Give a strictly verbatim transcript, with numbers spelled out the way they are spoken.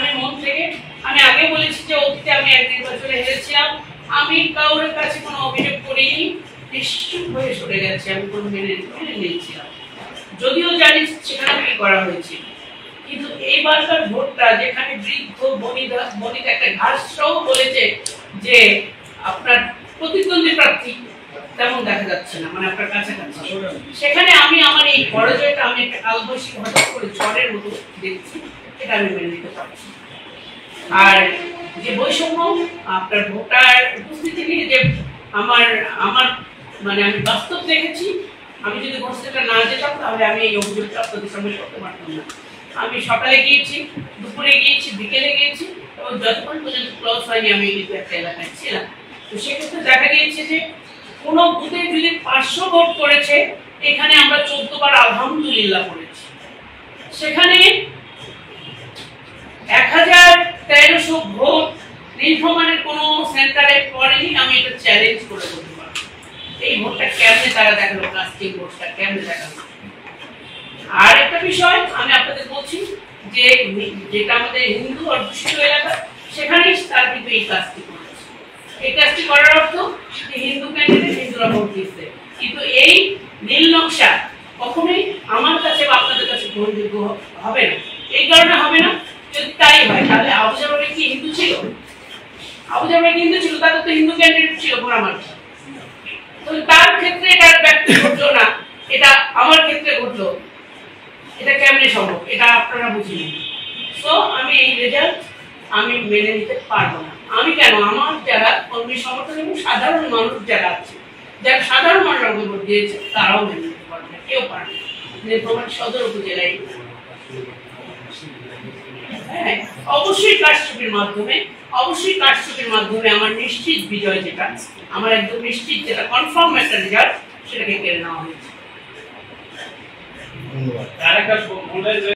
আমি মন থেকে আমি আগে বলেছি যে অতীতে আমি এক নির্বাচনে হেরেছিলাম, আমি কারোর কাছে কোনো অভিযোগ করিনি, নিশ্চুপ হয়ে সরে গেছি, আমি কোনো মেনে মেনে নিয়েছিলাম, যদিও জানি সেখানে কি করা হয়েছে। কিন্তু এইবারকার ভোটটা যেখানে বৃদ্ধ বনিতা বনিতা একটা ঘাসটাও বলেছে যে আপনার প্রতিদ্বন্দ্বী প্রার্থী তেমন দেখা যাচ্ছে না, মানে আপনার কাছাকাছি, সেখানে আমি আমার এই পরাজয়টা আমি একটা কালবৈশী হঠাৎ করে ঝড়ের মতো দেখছি, এটা আমি মেনে নিতে পারছি। আর যে বৈষম্য আপনার ভোটার উপস্থিতি নিয়ে যে আমার আমার মানে আমি বাস্তব দেখেছি, আমি যদি হোস্টেলটা না যেতাম তাহলে আমি এই অভিযোগটা আপনাদের সামনে করতে পারতাম না। আমি সকালে গিয়েছি, দুপুরে গিয়েছি, বিকেলে গিয়েছি, এবং যতক্ষণ পর্যন্ত ক্লোজ হয়নি আমি কিন্তু একটা এলাকায় ছিলাম। তো সেক্ষেত্রে দেখা গিয়েছে যে কোনো বুথে যদি পাঁচশো ভোট করেছে, এখানে আমরা চোদ্দ বার আলহামদুলিল্লাহ করেছি, সেখানে এক হাজার তেরোশো ভোট নীলফামারীর কোনো সেন্টারে পড়েনি, আমি এটা চ্যালেঞ্জ করে বলতে পারবো। এই ভোটটা কেমনে তারা দেখালো, কাস্টিং ভোটটা কেমনে দেখালো। আর একটা বিষয় আমি আপনাদের বলছি যে যেটা আমাদের হিন্দু অধ্যুষিত এলাকা, সেখানেই তারা কিন্তু এই কাজটি করেছে। এই কাজটি করার অর্থ যে হিন্দু ক্যান্ডিডেট হিন্দুরা ভোট দিচ্ছে, কিন্তু এই নীল নকশা কখনোই আমার কাছে বা আপনাদের কাছে গ্রহণযোগ্য হবে না। এই কারণে হবে না, যদি তাই হয় তাহলে আবু জামাল কি হিন্দু ছিল? আবু জামাল হিন্দু ছিল, তাদের তো হিন্দু ক্যান্ডিডেট ছিল আমার, তো তার ক্ষেত্রে এটা ব্যক্তি ঘটলো না, এটা আমার ক্ষেত্রে ঘটলো, এটা কেমনে সম্ভব? এটা আপনারা বুঝিনি। সো আমি এই রেজাল্ট আমি মেনে নিতে পারবো না। আমি কেন, আমার যারা কর্মী সমর্থন এবং সাধারণ মানুষ যারা আছে, যারা সাধারণ মানুষ আমাকে ভোট দিয়েছে, তারাও মেনে নিতে পারবে না, কেউ পারবে না। নীলফামারী সদর উপজেলায় হ্যাঁ অবশ্যই কারচুপির মাধ্যমে অবশ্যই কারচুপির মাধ্যমে আমার নিশ্চিত বিজয়, যেটা আমার একদম নিশ্চিত, যেটা কনফার্ম একটা রেজাল্ট, সেটাকে কেড়ে নেওয়া হয়েছে।